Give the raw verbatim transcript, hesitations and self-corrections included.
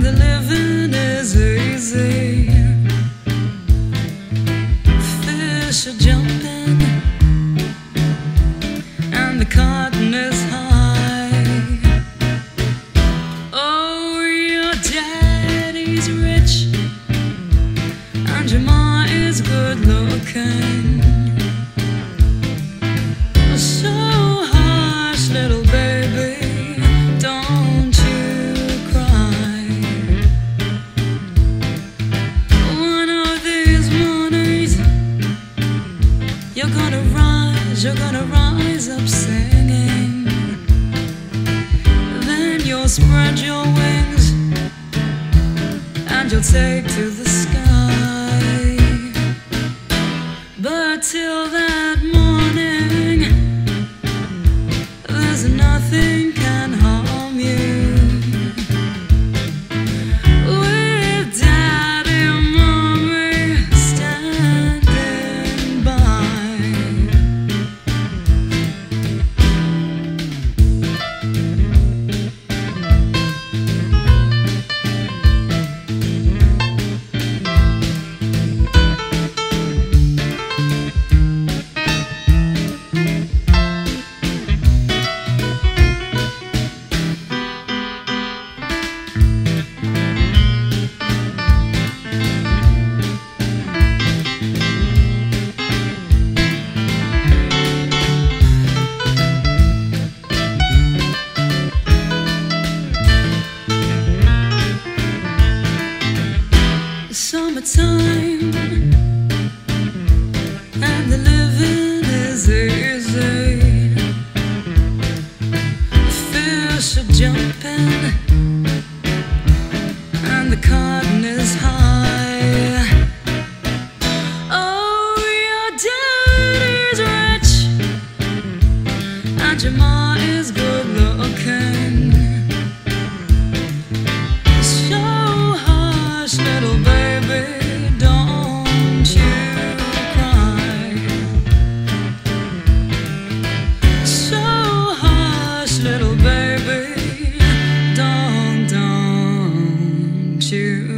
the living is easy. Fish are jumping and the cotton is high. Oh, your daddy's rich and your ma is good looking. So hush, little baby, don't you cry. One of these mornings you're gonna rise, you're gonna rise up singing. Then you'll spread your wings and you'll take to the sky. But till that morning, there's nothing can harm you. With Daddy and Mommy standing by. Summertime and the living is easy. Fish are jumping and the cotton is high. Oh, your daddy's rich and your ma is good looking. So hush, little baby, don't you cry. So hush, little baby, don't, don't you